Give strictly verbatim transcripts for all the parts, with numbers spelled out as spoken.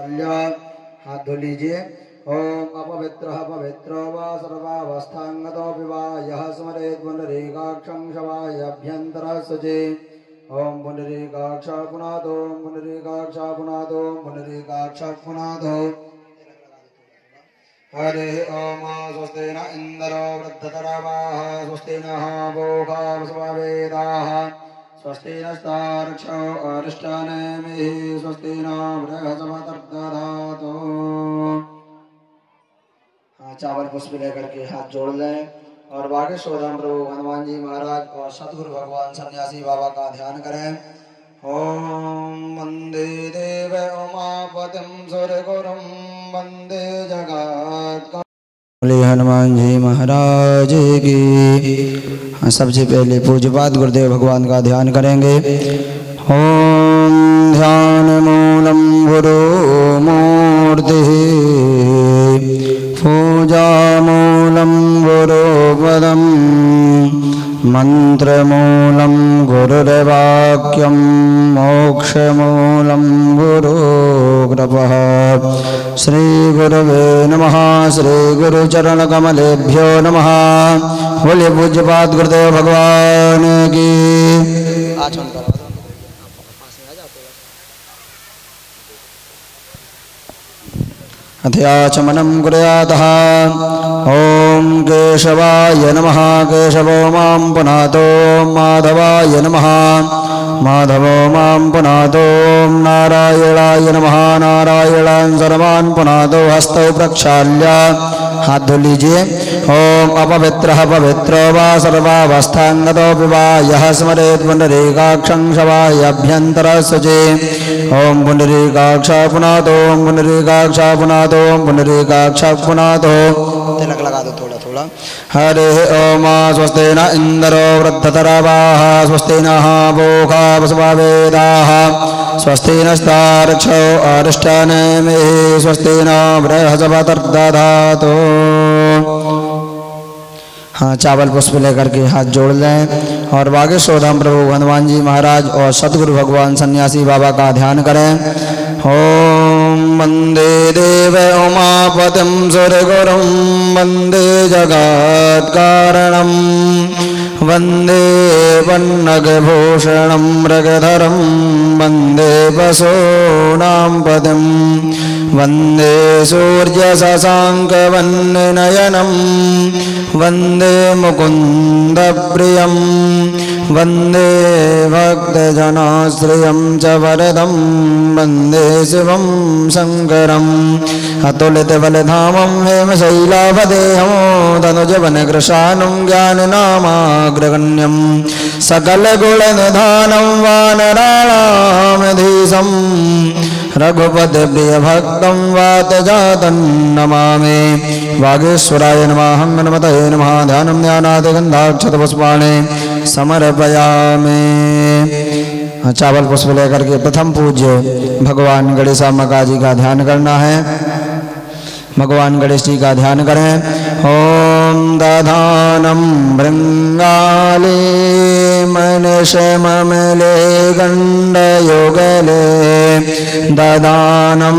हाथ धो लीजिए। ओम अपवित्रः पवित्रो वा सर्वावस्थांगतोऽपि वा यः स्मरेत् पुंडरीकाक्षं शवायाभ्यन्तरः शुचि। ओम पुंडरीकाक्ष पुनातो पुंडरीकाक्ष पुनातो पुंडरीकाक्ष पुनातो। हरे ओम स्वस्ति न इंद्रो वृद्धतरवाः स्वस्ति नः पूषा वसुवेदाः स्वस्ति नस्तार्क्ष्यो अरिष्टानेमिः स्वस्ति न बृहस्पतिर्दधातु। हाँ, चावल पुष्प लेकर के हाथ जोड़ लें और बागेश्वर धाम प्रभु हनुमान जी महाराज और सतगुरु भगवान सन्यासी बाबा का ध्यान करें। ओम वंदे देव उमापतिं सुरगुरुं वंदे जगत। हनुमान जी महाराज की। हाँ, सबसे पहले पूज्यपाद गुरुदेव भगवान का ध्यान करेंगे। ओम ध्यान मूलम गुरु मूर्ति पूजा मूलम गुरु पदम मंत्र मूलम गुरुर्वाक्यम मोक्ष मूलम गुरु कृपः। श्री गुरुवे नमः। श्री गुरु चरण कमलेभ्यो नमः। बोले पूज्यपाद गुरुदेव भगवान की। अथयाचमनं कुर्यातः। ओम केशवाय नमः। केशवो मां पुनातो माधवाय नमः। माधवो मां पुनातो नारायणाय नमः। नारायणान् सर्वान् पुनातो हस्तौ प्रक्षाल्य हाथ धो लीजिए। ओम अपवित्रः पवित्रो वा सर्वावस्थांगतोऽपि वा यः स्मरेत् पुंडरीकाक्षं शवायाभ्यन्तरः शुचि। ओम पुंडरीकाक्ष पुनातो पुंडरीकाक्ष पुनातो पुंडरीकाक्ष पुनातो। तिलक लगा दो थोड़ा थोड़ा। हरे ओम स्वस्ति न इंद्रो वृद्धतरवाः स्वस्ति नः पूषा वसुवेदाः स्वस्ति नस्तार्क्ष्यो अरिष्टानेमिः स्वस्ति न बृहस्पतिर्दधातु। हाँ, चावल पुष्प लेकर के हाथ जोड़ लें और बागेश्वर धाम प्रभु हनुमान जी महाराज और सतगुरु भगवान सन्यासी बाबा का ध्यान करें। ओम वंदे देव उमापतिं सुरगुरुं वंदे जगत्कारणं वंदे पन्नगभूषणं मृगधरं वंदे पशूनां पतिं वंदे सूर्यशशाङ्कवन्निनयनं वंदे मुकुन्दप्रियं वंदे भक्तजनाश्रयं च वरदं वंदे शिवं शङ्करम्। अतुलितबलधामं हेमशैलाभदेहं तनुजवनकृशानुं ज्ञाननामाग्रगण्यं सकलगुणनिधानं वानराणामधीशं रघुपतिप्रियभक्तं वातजातं नमामि। वागीश्वराय नमः। हनुमते नमः। ध्यानं ध्यानात् गन्धाक्षतपुष्पाणि समर्पयामि। चावल पुष्प लेकर के प्रथम पूज्य भगवान गणेश माता जी का ध्यान करना है। भगवान गणेश जी का ध्यान करें। ओम दधानं भृंगाले मनशममले गण्डयुगले ददानं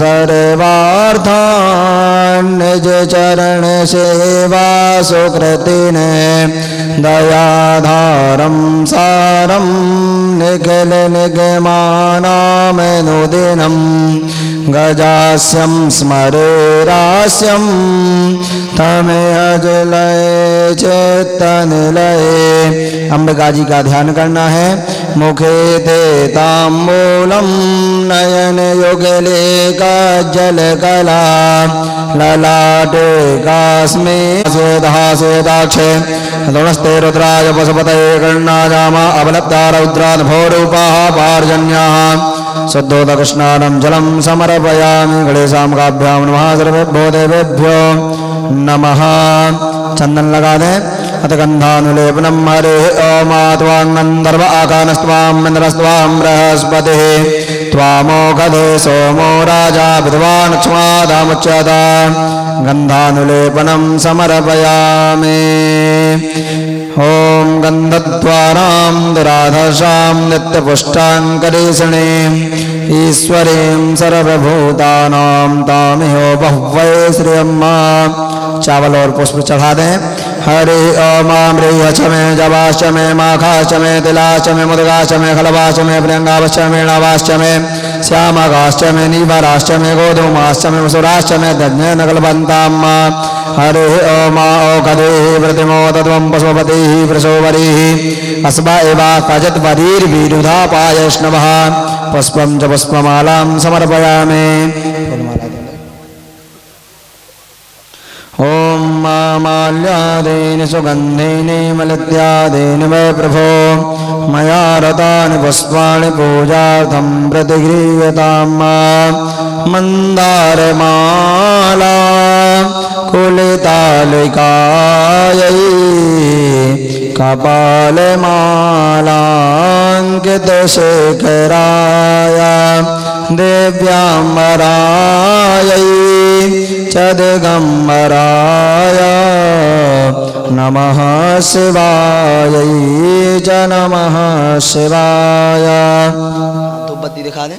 सर्वार्थान् निज चरण सेवा सुकृतिने दयाधारं सारं निखिल निगमानामनुदिनं गजास्यं स्मरेरास्यं तमेऽजलय चित्तनिलये। अंबिका जी का ध्यान करना है। मुखे ते ताम्बूलं नयन युगले काज्जलकला ललाटे कास्मे सेदाक्षे नमस्ते रुद्राय पशुपतये कर्णाजामा अवलप्ता रौद्रान् भोरूपाः पार्जन्याः शुद्धोदकस्नानं जलं समर्पयामि। गणेशाम्बिकाभ्यां नमः। सर्वेभ्यो देवेभ्यो नमः। चंदन लगा दें। अथ गंधानुलेपनम। हरे ओम त्वां गंधर्व आकानस्त्वां इन्द्रस्त्वां बृहस्पतिः त्वामोघधे सोमो राजा विद्वान् क्ष्मादामुच्यता। गंधानुलेपनम समर्पयामि। ॐ गन्धद्वारां दुराधर्षां नित्यपुष्टाङ्करीषिणे ईश्वरीं सर्वभूतानां तामिहो बहुवै श्रियम्मा। चावल और पुष्प चढ़ा दें। हरि ओम अमृयच मे जवाश्च मे माखाश्च मे तिलाश्च मे मुदगाश्च मे खलवाश्च मे प्रियंगाश्च मे णावाश्च मे श्यामगाश्च मे नीवराश्च मे गोधूमाश्च मे मसुराश्च मे दज्ञेन कल्पन्ताम्। हरि ओम औषधेः प्रतिमोदत्वं पशुपतिः प्रसोवरिः अस्मा एवा कजत्वरीर्विरुधापायैष्णवः। पुष्पं च पुष्पमालां समर्पयामि। ॐ माल्यादीनि सुगन्धीनि मलित्यादीनि वै प्रभो मया रतानि पुष्पाणि पूजार्थं प्रतिगृह्यताम्। मन्दारमाला कुलितालिकायै कपालमालाङ्कितशेखराय देव्याम्बरायै च दिगम्बराय नमः शिवायै च नमः शिवाय। तो बत्ती दिखा दें।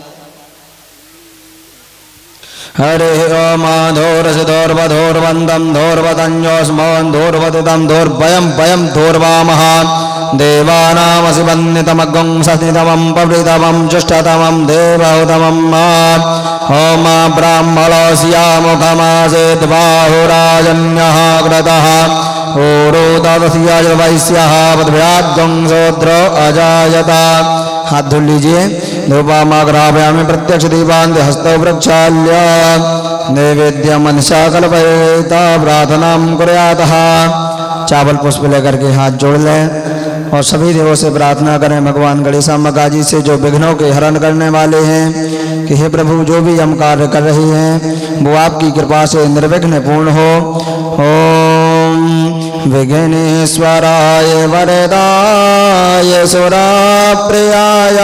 हरे ओम धोरसधोर्वधोर्वन्दं धोर्वतन्योस्मोन् धोर्वतितं धोर्भयं भयं धोर्वामः। देवानामसि वन्दितमग्गं सतितमं पवृतमं जुष्टतमं देवहुतमं ओम ब्राह्मणस्यामुखमासेत् बाहुराजन्यः कृतः ओरोदस्यवैश्यः पद्भ्याद्गं शूद्रो अजायत। हाथ धुल लीजिए। धूपमाग्रापयामि प्रत्यक्ष दीपान्ते हस्तौ प्रक्षाल्य नैवेद्य मनसा कल्पयेता प्रार्थनां कुर्यातः। चावल पुष्प लेकर के हाथ जोड़ लें और सभी देवों से प्रार्थना करें भगवान गणेश अम्बिका जी से जो विघ्नों के हरण करने वाले हैं कि हे प्रभु जो भी हम कार्य कर रहे हैं वो आपकी कृपा से निर्विघ्न पूर्ण हो। ओम विघ्नेश्वराय वरदाय सुराप्रियाय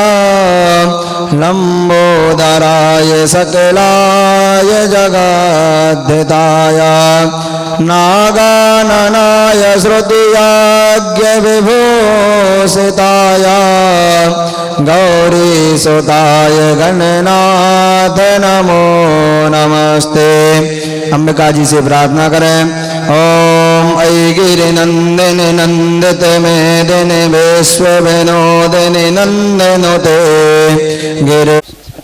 लंबोदराय सकलाय जगद्धिताय नागाननाय श्रुतियाज्ञ विभूषिताय गौरीसुताय गणनाथ नमो नमस्ते। अंबिका जी से प्रार्थना करें। ओम ऐगिरि नंदिनि नंदित मेदिनि विश्व विनोदिनि नंदनुते गिरि।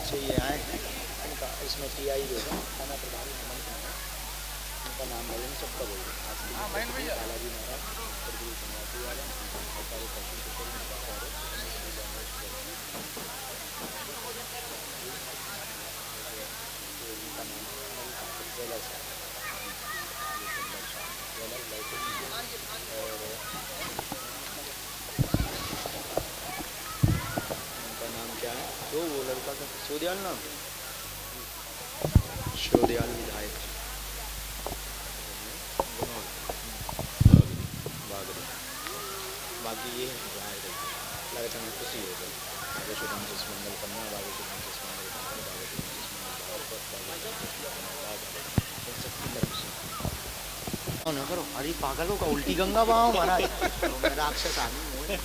ना करो। अरे पागलों का उल्टी गंगा बहाओ महाराज। राक्षस आदमी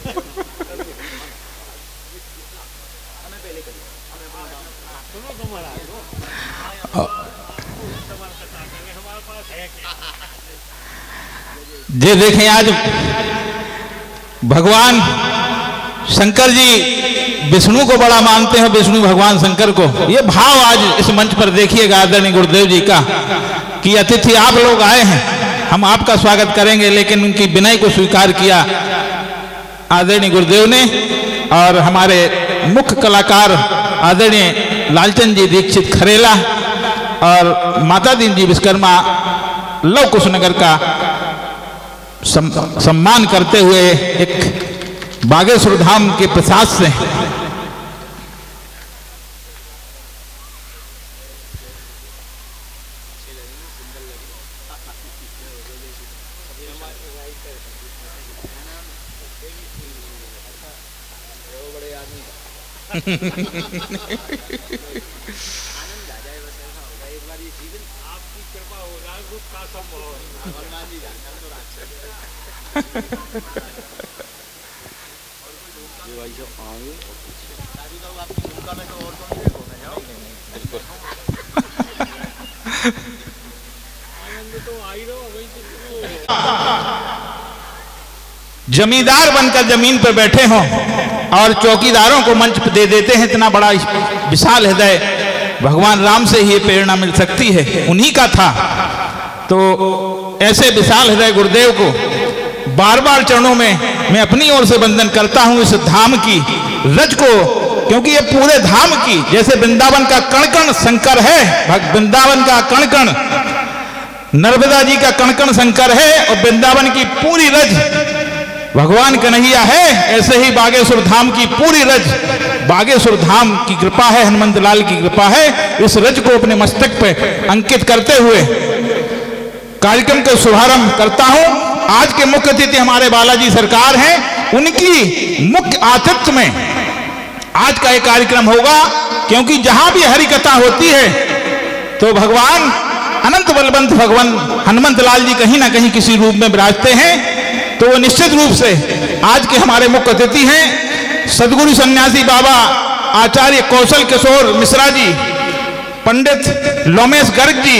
ये देखें आज भगवान शंकर जी विष्णु को बड़ा मानते हैं, विष्णु भगवान शंकर को। ये भाव आज इस मंच पर देखिएगा आदरणीय गुरुदेव जी का कि अतिथि आप लोग आए हैं, हम आपका स्वागत करेंगे, लेकिन उनकी विनय को स्वीकार किया आदरणीय गुरुदेव ने। और हमारे मुख्य कलाकार आदरणीय लालचंद जी दीक्षित खरेला और माता दीन जी विश्वकर्मा लव कुशनगर का सम, सम्मान करते हुए एक बागेश्वर धाम के प्रसाद से आनंद आ जाए बस ऐसा होगा। एक बार ये जीवन आप जमींदार बनकर जमीन पर बैठे हों और चौकीदारों को मंच पर दे देते हैं, इतना बड़ा विशाल हृदय भगवान राम से ही प्रेरणा मिल सकती है, उन्हीं का था। तो ऐसे विशाल हृदय गुरुदेव को बार बार चरणों में मैं अपनी ओर से वंदन करता हूं, इस धाम की रज को, क्योंकि ये पूरे धाम की, जैसे वृंदावन का कण कण शंकर है, वृंदावन का कण कण नर्मदा जी का कण कण शंकर है और वृंदावन की पूरी रज भगवान कन्हैया है, ऐसे ही बागेश्वर धाम की पूरी रज बागेश्वर धाम की कृपा है, हनुमंत लाल की कृपा है। इस रज को अपने मस्तक पे अंकित करते हुए कार्यक्रम का शुभारंभ करता हूं। आज के मुख्य अतिथि हमारे बालाजी सरकार हैं, उनकी मुख्य आतिथ्य में आज का एक कार्यक्रम होगा, क्योंकि जहां भी हरि कथा होती है तो भगवान अनंत बलवंत भगवान हनुमंत लाल जी कहीं ना कहीं किसी रूप में विराजते हैं। तो वो निश्चित रूप से आज के हमारे मुख्य अतिथि हैं सदगुरु सन्यासी बाबा आचार्य कौशल किशोर मिश्रा जी, पंडित लोमेश गर्ग जी,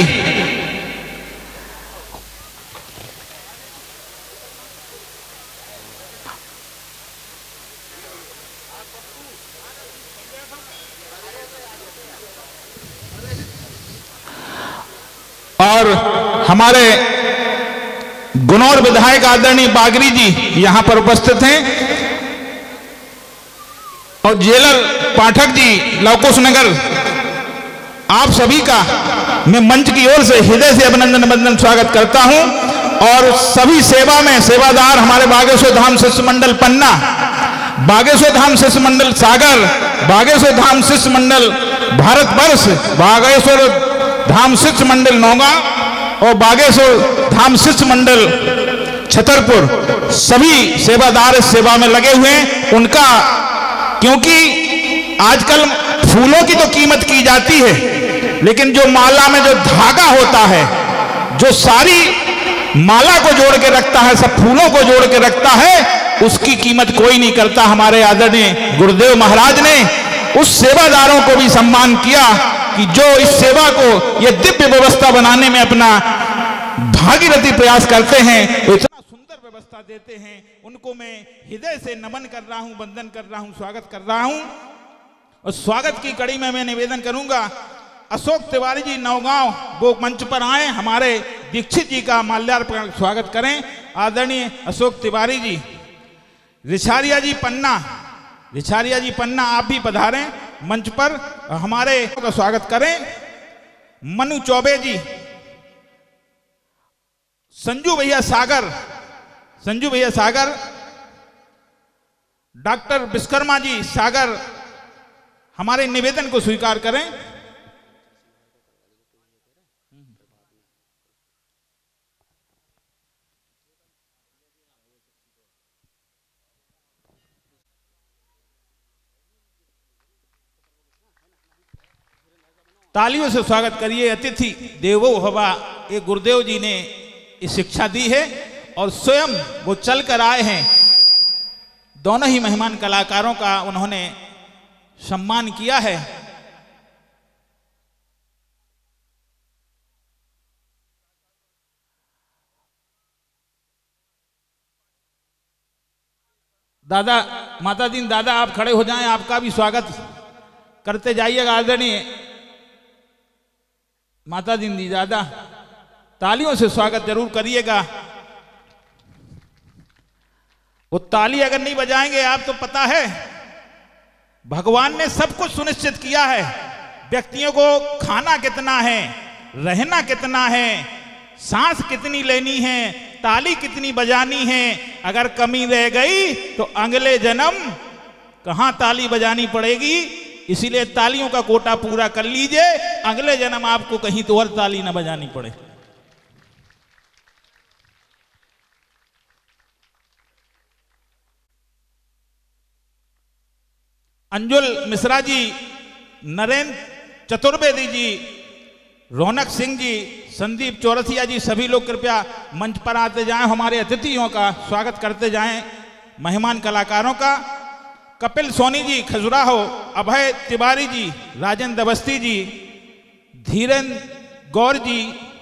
और हमारे गुनौर विधायक आदरणीय बागरी जी यहां पर उपस्थित हैं, और जेलर पाठक जी लवकुश नगर, आप सभी का मैं मंच की ओर से हृदय से अभिनंदन वंदन स्वागत करता हूं। और सभी सेवा में सेवादार हमारे बागेश्वर धाम शिष्य मंडल पन्ना, बागेश्वर धाम शिष्य मंडल सागर, बागेश्वर धाम शिष्य मंडल भारतवर्ष, बागेश्वर धाम शिष्य मंडल नौगांव और बागेश्वर धाम शिष्य मंडल छतरपुर, सभी सेवादार इस सेवा में लगे हुए हैं। उनका, क्योंकि आजकल फूलों की तो कीमत की जाती है, लेकिन जो माला में जो धागा होता है, जो सारी माला को जोड़ के रखता है, सब फूलों को जोड़ के रखता है, उसकी कीमत कोई नहीं करता। हमारे आदरणीय गुरुदेव महाराज ने उस सेवादारों को भी सम्मान किया कि जो इस सेवा को, यह दिव्य व्यवस्था बनाने में अपना भागीरथी प्रयास करते हैं, तो इतना सुंदर व्यवस्था देते हैं, उनको मैं हृदय से नमन कर रहा हूं, वंदन कर रहा हूं, स्वागत कर रहा हूं। और स्वागत की कड़ी में मैं निवेदन करूंगा, अशोक तिवारी जी नौगांव वो मंच पर आए, हमारे दीक्षित जी का माल्यार्पण स्वागत करें। आदरणीय अशोक तिवारी जी, रिछारिया जी पन्ना, रिछारिया जी पन्ना आप भी पधारें मंच पर, हमारे का स्वागत करें। मनु चौबे जी, संजू भैया सागर, संजू भैया सागर, डॉक्टर विश्वकर्मा जी सागर, हमारे निवेदन को स्वीकार करें। तालियों से स्वागत करिए। अतिथि देवो भव, ये गुरुदेव जी ने ये शिक्षा दी है और स्वयं वो चल कर आए हैं। दोनों ही मेहमान कलाकारों का उन्होंने सम्मान किया है। दादा, माता दीन दादा आप खड़े हो जाएं, आपका भी स्वागत करते जाइएगा। आदरणीय माता दीन दी दादा, तालियों से स्वागत जरूर करिएगा। वो ताली अगर नहीं बजाएंगे आप, तो पता है भगवान ने सब कुछ सुनिश्चित किया है। व्यक्तियों को खाना कितना है, रहना कितना है, सांस कितनी लेनी है, ताली कितनी बजानी है। अगर कमी रह गई तो अगले जन्म कहां ताली बजानी पड़ेगी। इसीलिए तालियों का कोटा पूरा कर लीजिए, अगले जन्म आपको कहीं तो और ताली ना बजानी पड़े। अंजुल मिश्रा जी, नरेंद्र चतुर्वेदी जी, रौनक सिंह जी, संदीप चौरसिया जी, सभी लोग कृपया मंच पर आते जाएं, हमारे अतिथियों का स्वागत करते जाएं, मेहमान कलाकारों का। कपिल सोनी जी खजुराहो, अभय तिवारी जी, राजेंद्र अवस्थी जी, धीरेन्द्र गौर जी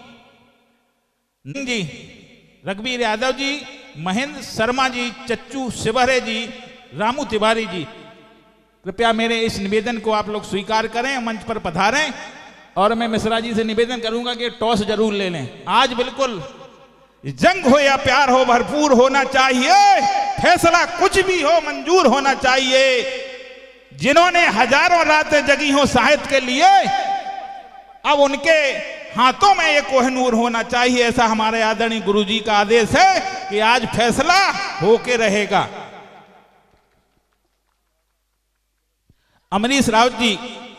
जी, रघुवीर यादव जी, महेंद्र शर्मा जी, चच्चू शिवहरे जी, रामू तिवारी जी, कृपया मेरे इस निवेदन को आप लोग स्वीकार करें, मंच पर पधारें। और मैं मिश्रा जी से निवेदन करूंगा कि टॉस जरूर ले लें। आज बिल्कुल जंग हो या प्यार हो, भरपूर होना चाहिए, फैसला कुछ भी हो मंजूर होना चाहिए। जिन्होंने हजारों रातें जगी हो साहित्य के लिए, अब उनके हाथों में एक कोहिनूर होना चाहिए। ऐसा हमारे आदरणीय गुरुजी का आदेश है कि आज फैसला होके रहेगा। अमरीश राउत जी,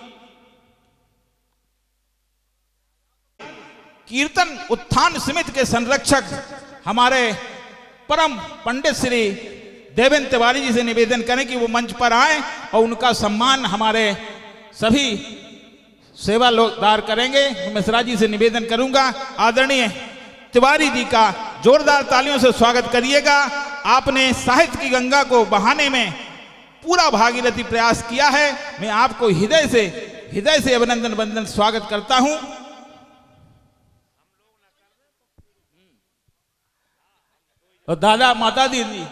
कीर्तन उत्थान समिति के संरक्षक हमारे परम पंडित श्री देवेंद्र तिवारी जी से निवेदन करें कि वो मंच पर आए और उनका सम्मान हमारे सभी सेवा लोकदार करेंगे। मिश्रा जी से निवेदन करूंगा, आदरणीय तिवारी जी का जोरदार तालियों से स्वागत करिएगा। आपने साहित्य की गंगा को बहाने में पूरा भागीरथी प्रयास किया है। मैं आपको हृदय से हृदय से अभिनंदन वंदन स्वागत करता हूं। और दादा माता दी जी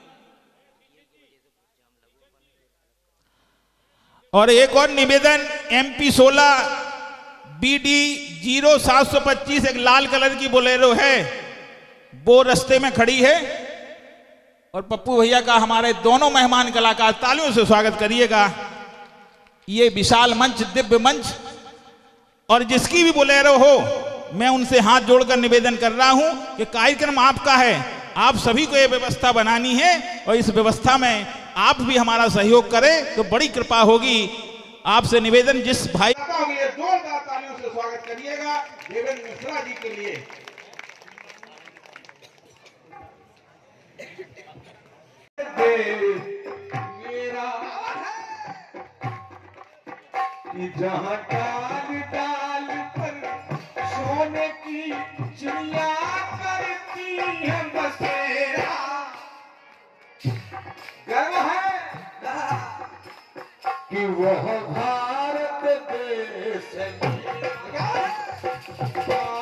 और एक और निवेदन, एमपी सोलह बी डी जीरो सात सौ पच्चीस एक लाल कलर की बोलेरो है, वो रास्ते में खड़ी है। और पप्पू भैया का हमारे दोनों मेहमान कलाकार तालियों से स्वागत करिएगा। ये विशाल मंच, दिव्य मंच, और जिसकी भी बोलेरो हो, मैं उनसे हाथ जोड़कर निवेदन कर रहा हूं कि कार्यक्रम आपका है, आप सभी को ये व्यवस्था बनानी है और इस व्यवस्था में आप भी हमारा सहयोग करें तो बड़ी कृपा होगी। आपसे निवेदन, जिस भाई जोरदार तालियों से स्वागत करिएगा देवेंद्र मिश्रा जी के लिए। जहाँ डाल डाल पर सोने की चिड़िया करती है बसेरा, गर्व है कि वह भारत देश में